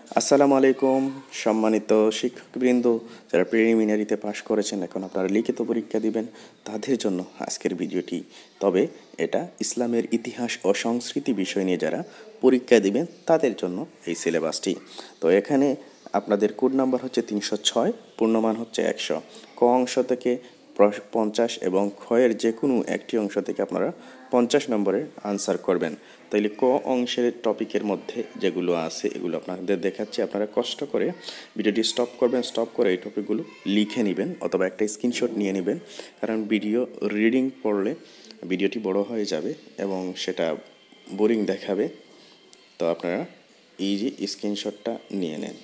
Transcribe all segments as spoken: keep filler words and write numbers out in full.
আসসালামু আলাইকুম সম্মানিত শিক্ষকবৃন্দ, যারা প্রিলিমিনারিতে পাশ করেছেন, এখন আপনারা লিখিত পরীক্ষা দিবেন, তাদের জন্য আজকের ভিডিওটি। তবে এটা ইসলামের ইতিহাস ও সংস্কৃতি বিষয় নিয়ে যারা পরীক্ষা দিবেন তাদের জন্য এই সিলেবাসটি। তো এখানে আপনাদের কোড নাম্বার হচ্ছে তিনশো ছয়, পূর্ণমান হচ্ছে একশো। ক অংশ থেকে পঞ্চাশ এবং ক্ষয়ের যে কোনো একটি অংশ থেকে আপনারা পঞ্চাশ নম্বরের আনসার করবেন। তাইলে ক অংশের টপিকের মধ্যে যেগুলো আছে এগুলো আপনাদের দেখাচ্ছি। আপনারা কষ্ট করে ভিডিওটি স্টপ করবেন, স্টপ করে এই টপিকগুলো লিখে নেবেন অথবা একটা স্ক্রিনশট নিয়ে নেবেন, কারণ ভিডিও রিডিং পড়লে ভিডিওটি বড় হয়ে যাবে এবং সেটা বোরিং দেখাবে। তো আপনারা এই যে স্ক্রিনশটটা নিয়ে নেন,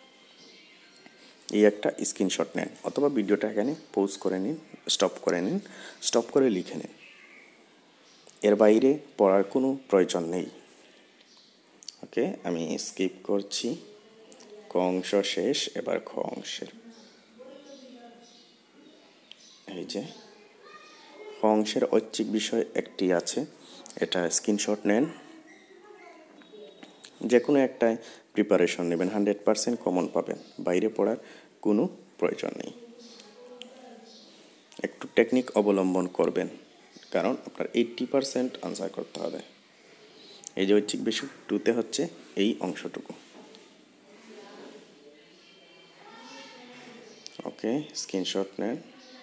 এই একটা স্ক্রিনশট নেন অথবা ভিডিওটা এখানে পজ করে নিন, স্টপ করে নিন, স্টপ করে লিখে নিন। এর বাইরে পড়ার কোনো প্রয়োজন নেই। ওকে, আমি স্কিপ করছি। ক অংশ শেষ, এবার খ অংশের। এই যে খ অংশের ঐচ্ছিক বিষয় একটি আছে, এটা স্ক্রিনশট নেন। যে কোনো একটায় প্রিপারেশন নেবেন, হান্ড্রেড পারসেন্ট কমন পাবেন, বাইরে পড়ার কোনো প্রয়োজন নেই। একটু টেকনিক অবলম্বন করবেন, কারণ আপনার এইট্টি পারসেন্ট আনসার করতে হবে। এই যে ঐচ্ছিক বিষয় টুতে হচ্ছে এই অংশটুকু। ওকে, স্ক্রিনশট নেন।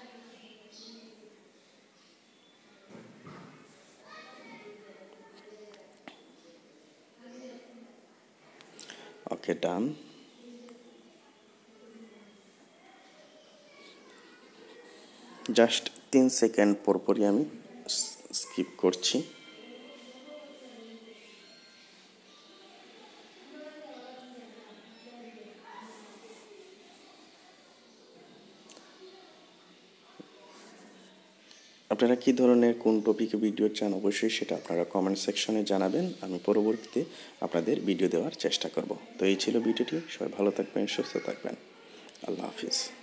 ওকে, ডান। জাস্ট তিন সেকেন্ড পরপরই আমি স্কিপ করছি। আপনারা কী ধরনের কোন টপিকে ভিডিও চান অবশ্যই সেটা আপনারা কমেন্ট সেকশনে জানাবেন, আমি পরবর্তীতে আপনাদের ভিডিও দেওয়ার চেষ্টা করব। তো এই ছিল ভিডিওটি, সবাই ভালো থাকবেন, সুস্থ থাকবেন, আল্লাহ হাফিজ।